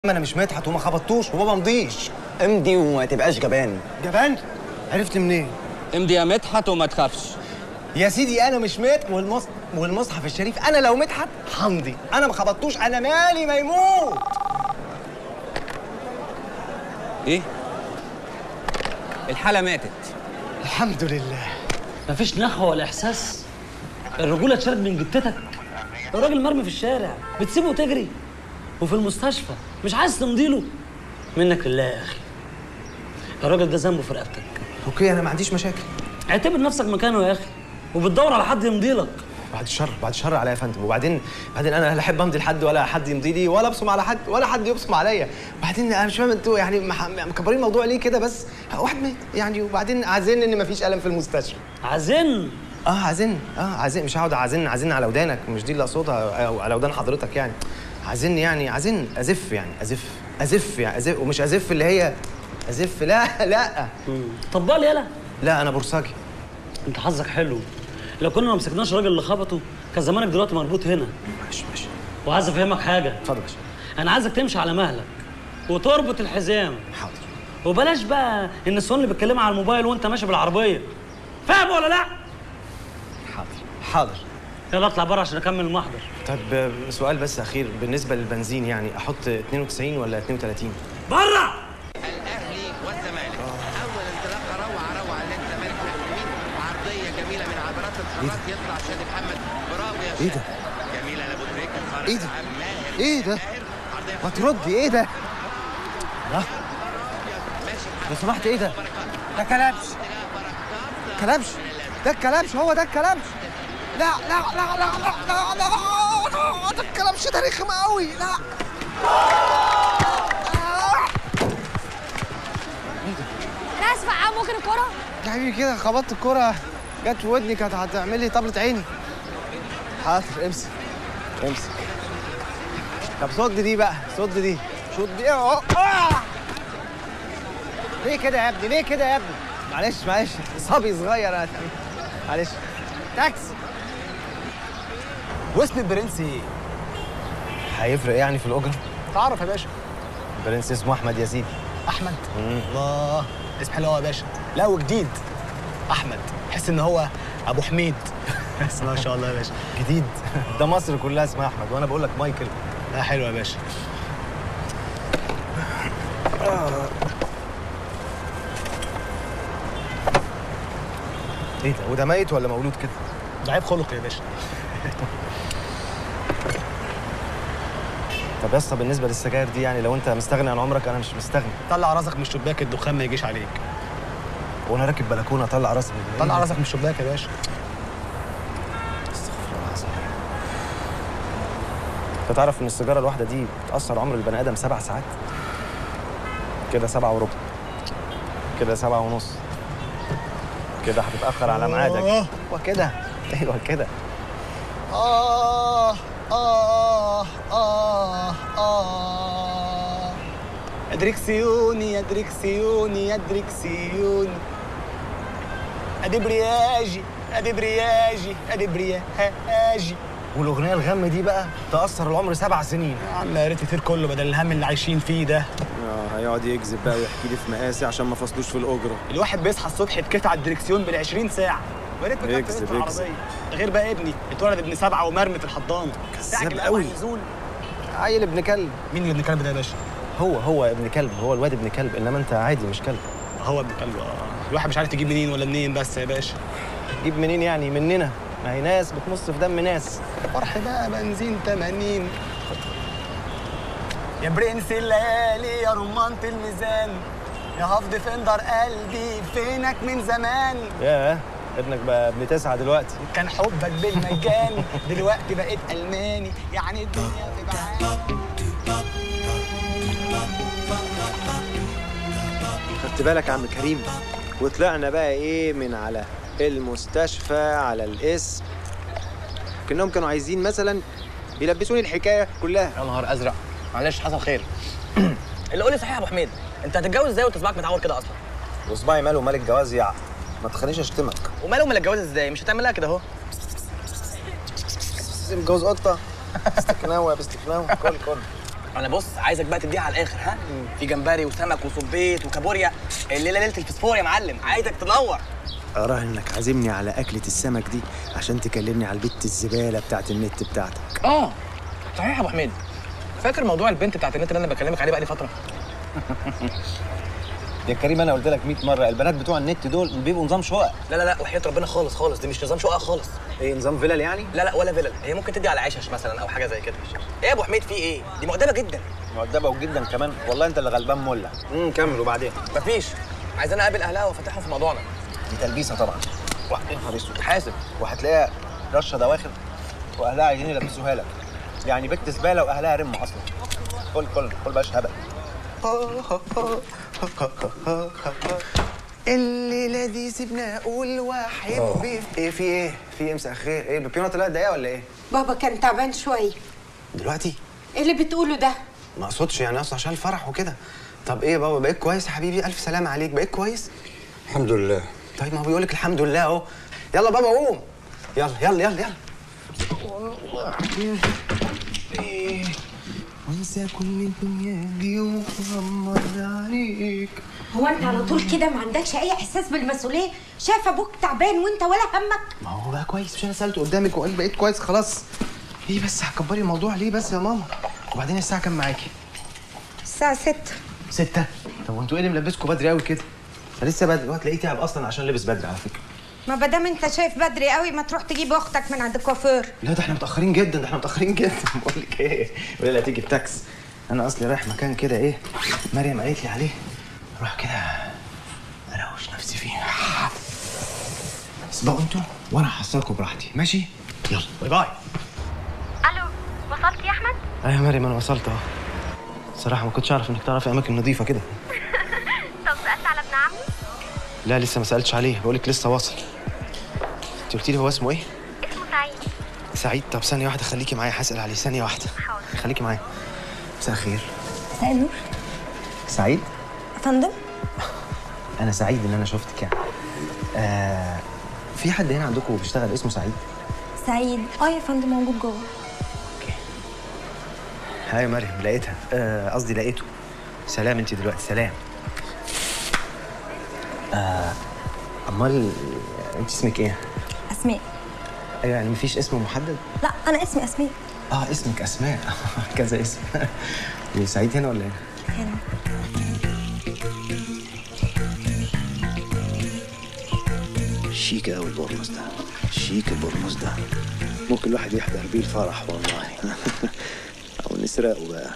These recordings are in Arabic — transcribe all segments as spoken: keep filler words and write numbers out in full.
انا مش مدحت وما خبطتوش وما بمضيش. امضي وما تبقاش جبان. جبان؟ عرفت منين؟ امضي يا مدحت وما تخافش. يا سيدي انا مش مدحت والمص... والمصحف الشريف انا لو مدحت همضي، انا ما خبطتوش، انا مالي ما يموت. ايه؟ الحالة ماتت. الحمد لله. مفيش نخوة ولا إحساس؟ الرجولة اتشالت من جتتك؟ الراجل مرمي في الشارع بتسيبه وتجري؟ وفي المستشفى مش عايز تمضيله؟ منك لله يا أخي. الراجل ده ذنبه في رقبتك. اوكي انا ما عنديش مشاكل. اعتبر نفسك مكانه يا أخي وبتدور على حد يمضيلك. بعد الشر بعد الشر عليا يا فندم. وبعدين بعدين انا لا احب امضي لحد ولا حد يمضي لي ولا ابصم على حد ولا حد يبصم عليا. وبعدين انا مش فاهم انتوا يعني مح... مكبرين الموضوع ليه كده؟ بس واحد مات يعني. وبعدين عايزين ان مفيش الم في المستشفى. عازن. اه عايزين اه عايزين مش هقعد اعزن عايزين على ودانك، مش دي اللي اقصدها، او على ودان حضرتك يعني. عايزين يعني عايزين ازف يعني ازف ازف يعني ازف، ومش ازف اللي هي ازف، لا لا. طب لي يالا. لا انا بورساجي. انت حظك حلو، لو كنا ما مسكناش الراجل اللي خبطه كان زمانك دلوقتي مربوط هنا. ماشي ماشي. وعايز افهمك حاجه. اتفضل يا باشا. انا عايزك تمشي على مهلك وتربط الحزام. حاضر. وبلاش بقى النسوان اللي بتكلمها على الموبايل وانت ماشي بالعربيه. فاهم ولا لا؟ حاضر حاضر. يلا اطلع بره عشان اكمل المحضر. طب سؤال بس اخير بالنسبه للبنزين، يعني احط اتنين وتسعين ولا اتنين وتلاتين؟ بره. الاهلي والزمالك اول انطلاقه روعه روعه للزمالك اليمين وعرضيه جميله من عبرات الحراس يطلع شادي محمد. برافو يا شادي. ايه ده؟ جميله لابو تريكه. ايه ده؟ ايه ده؟ ما تردي. ايه ده؟ لا لو سمحت. ايه ده؟ ده كلبش. كلبش؟ ده الكلبش، هو ده الكلبش. لا لا لا لا لا لا لا ده الكلبش ده رخم قوي. لا انا اسف يا عم، ممكن الكرة؟ يا حبيبي كده خبطت الكرة جت في ودني، كانت هتعمل لي طبلة عيني. حاضر امسك امسك. طب صد دي بقى، صد دي، شوط دي اهو. ليه كده يا ابني؟ ليه كده يا ابني؟ معلش معلش صبي صغير انا. معلش. تاكسي. واسم البرنس ايه؟ هيفرق يعني في الاجره؟ تعرف يا باشا. البرنس اسمه احمد يا سيدي. احمد. الله، اسم حلو يا باشا. لا وجديد. احمد تحس ان هو ابو حميد. بس ما شاء الله يا باشا. جديد. ده مصر كلها اسمها احمد وانا بقول لك مايكل. لا حلو يا باشا. ايه ده؟ وده ميت ولا مولود كده؟ ده عيب خلق يا باشا. طب يا اسطى بالنسبه للسجاير دي، يعني لو انت مستغني عن عمرك انا مش مستغني. طلع راسك من الشباك الدخان ما يجيش عليك. وانا راكب بلكونه اطلع راسي من طلع راسك من الشباك يا باشا. استغفر الله العظيم. انت تعرف ان السيجاره الواحده دي بتاثر عمر البني ادم سبع ساعات؟ كده سبعة وربع، كده سبعة ونص، كده هتتاخر على ميعادك. وكده ايوه كده. آه آه آه آه يا دريكسيوني يا دريكسيوني يا دريكسيوني أدي برياجي أدي برياجي أدي برياجي. والاغنيه الغم دي بقى تاثر العمر سبع سنين. يا عم يا ريت يطير كله بدل الهم اللي عايشين فيه ده. اه هيقعد يكذب بقى ويحكي لي في مقاسي عشان ما فصلوش في الاجره. الواحد بيصحى الصبح يتكت على الدريكسيون بال عشرين ساعة. ويا ريت ما كانش في العربية. ده غير بقى ابني اتولد ابن سبعة ومرمي في الحضانة. كذاب قوي. عيل ابن كلب. مين اللي ابن كلب ده يا باشا؟ هو هو ابن كلب، هو الواد ابن كلب، انما انت عادي مش كلب. هو ابن كلب. اه الواحد مش عارف تجيب منين ولا منين بس يا باشا. تجيب منين يعني؟ مننا، ما هي ناس بتمص في دم ناس. فرح بقى بنزين تمانين. يا برنس الليالي يا رمانة الميزان يا هفض فندر قلبي فينك من زمان. ياه ابنك بقى ابن تسعة دلوقتي. كان حبك بالمجان دلوقتي بقيت ألماني يعني الدنيا في بعاد. خدت بالك يا عم كريم؟ وطلعنا بقى ايه من على المستشفى على الاسم، كأنهم كانوا عايزين مثلا يلبسوني الحكايه كلها. يا نهار ازرق، معلش حصل خير. اللي قول لي صحيح يا ابو حميد، انت هتتجوز ازاي وتصبعك متعور كده اصلا؟ وصباعي ماله مال الجواز يا ما تخلينيش اشتمك. وماله مال الجواز ازاي؟ مش هتعملها كده اهو. متجوز قطه. بستكناوه يا بستكناوه. كل كل انا بص عايزك بقى تديها على الاخر. ها في جمبري وسمك وصبيت وكابوريا، الليله ليله الفسفور يا معلم، عايزك تنور. أراهن إنك عازمني على أكلة السمك دي عشان تكلمني على البت الزبالة بتاعت النت بتاعتك. اه صحيح يا ابو حميد، فاكر موضوع البنت بتاعت النت اللي انا بكلمك عليه بقى لي فتره؟ يا كريم أنا قلت لك مية مرة البنات بتوع النت دول بيبقوا نظام شقق. لا لا لا وحياة ربنا خالص خالص، دي مش نظام شقق خالص. إيه نظام فيلل يعني؟ لا لا ولا فيلل، هي ممكن تدي على عشش مثلا او حاجه زي كده. ايه يا ابو حميد في ايه؟ دي مؤدبه جدا. مؤدبة جدا كمان، والله أنت اللي غلبان ملا. امم كمل وبعدين. مفيش، عايز انا اقابل اهلها وافتحهم في موضوعنا. دي تلبيسة طبعا. يا نهار اسود. حاسب. وهتلاقيها رشة دواخل وأهلها عايزين يلبسوها لك. يعني بنت زبالة وأهلها رمة أصلا. كل كل كل بقاش هبل. الليلة دي سيبنا أقول وأحب. إيه في إيه؟ في إيه مساء الخير؟ إيه البيبيونة طلعت ضيقة ولا إيه؟ بابا كان تعبان شوية. دلوقتي؟ ايه اللي بتقوله ده؟ ما أقصدش يعني أصلا عشان الفرح وكده. طب إيه يا بابا بقيت كويس يا حبيبي؟ ألف سلامة عليك، بقيت كويس؟ الحمد لله. طيب ما هو بيقول لك الحمد لله أهو. يلا بابا قوم. يلا يلا يلا يلا. وانسى كل الدنيا دي وغمض عليك. هو انت على طول كده ما عندكش اي احساس بالمسؤوليه؟ شايف ابوك تعبان وانت ولا همك؟ ما هو بقى كويس، مش انا سالته قدامك وقال بقيت كويس خلاص. ليه بس هتكبري الموضوع ليه بس يا ماما؟ وبعدين الساعه كام معاكي؟ الساعه ستة. ستة؟ طب وانتوا ايه اللي ملبسكوا بدري قوي كده؟ لسه بدري، وهتلاقيه تعب اصلا عشان لبس بدري على فكره. ما بدام انت شايف بدري قوي ما تروح تجيب اختك من عند الكوافير. لا ده احنا متاخرين جدا، ده احنا متاخرين جدا. بقول لك ايه، ولا لا تيجي بتاكس. انا اصلي رايح مكان كده ايه مريم قالت لي عليه، اروح كده اروش نفسي فيه. اسبقوا انتوا وانا هحصلكوا براحتي، ماشي؟ يلا باي باي. الو وصلت يا احمد؟ ايوه يا مريم انا وصلت اهو. صراحه ما كنتش اعرف انك تعرفي اماكن نظيفه كده. طب سالت على ابن عمي؟ لا لسه ما سالتش عليه، بقول لك لسه واصل. انت قلتي لي هو اسمه ايه؟ اسمه سعيد. سعيد؟ طب ثانيه واحده خليكي معايا هسال عليه، ثانيه واحده. حاضر. خليكي معايا. مساء الخير. مساء النور. سعيد؟ يا فندم؟ انا سعيد ان انا شفتك يعني. آه في حد هنا عندكم بيشتغل اسمه سعيد؟ سعيد؟ اه يا فندم موجود جوه. اوكي. هاي مريم لقيتها، قصدي آه لقيته. سلام انت دلوقتي، سلام. آه امال انت اسمك ايه؟ اسماء. ايوه يعني مفيش اسم محدد؟ لا انا اسمي اسماء. اه اسمك اسماء. كذا اسم. سعيد هنا ولا هنا؟ هنا. شيك قوي البرنس ده، شيك البرنس ده. ممكن الواحد يحضر بيه الفرح والله. او نسرقه بقى.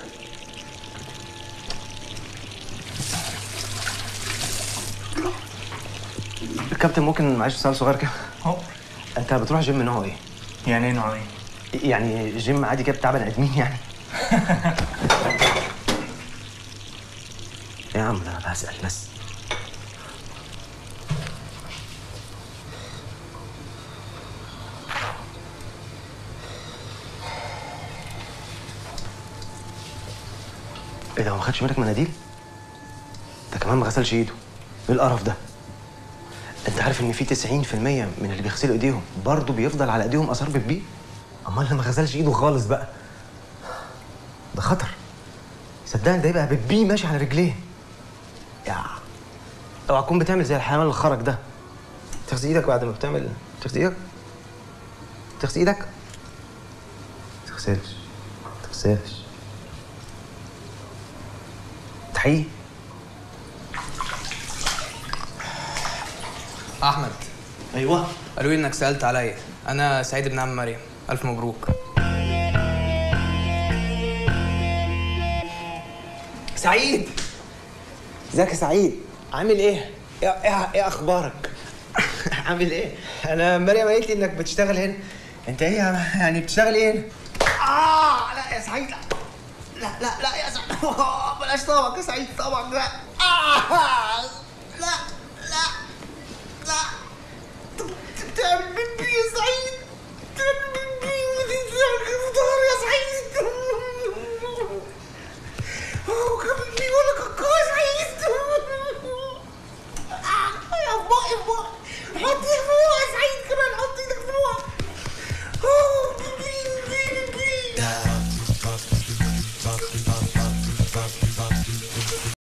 الكابتن ممكن معلش سؤال صغير كده؟ اهو. انت بتروح جيم نوع ايه؟ يعني ايه نوع ايه؟ يعني جيم عادي كده بتاع بني ادمين يعني؟ يا عم انا بسأل بس. ايه ده هو ما خدش منك مناديل؟ ده كمان ما غسلش ايده. ايه القرف ده؟ انت عارف ان في تسعين في المية من اللي بيغسلوا ايديهم برضه بيفضل على ايديهم اثار بيبي؟ امال اللي ما غسلش ايده خالص بقى ده خطر. صدقني ده يبقى بيبي ماشي على رجليه. يا اوعى تكون بتعمل زي الحيوان اللي خرج ده. تغسل ايدك بعد ما بتعمل. تغسل ايدك؟ تغسل ايدك؟ ما تغسلش ما تغسلش. تحيي. احمد. ايوه. قالوا لي انك سالت عليا. انا سعيد ابن عم مريم. الف مبروك. سعيد. ازيك يا سعيد؟ عامل ايه؟ ايه ايه, إيه اخبارك؟ عامل ايه؟ انا مريم قالت لي انك بتشتغل هنا. انت ايه يعني بتشتغل ايه هنا؟ اه لا يا سعيد لا لا لا يا سعيد. بلاش طبعا يا سعيد طبعا لا. آه لا لا لا. بتعمل بيبي يا سعيد. بتعمل بيبي وتنزل الفطار يا سعيد. وكمل لي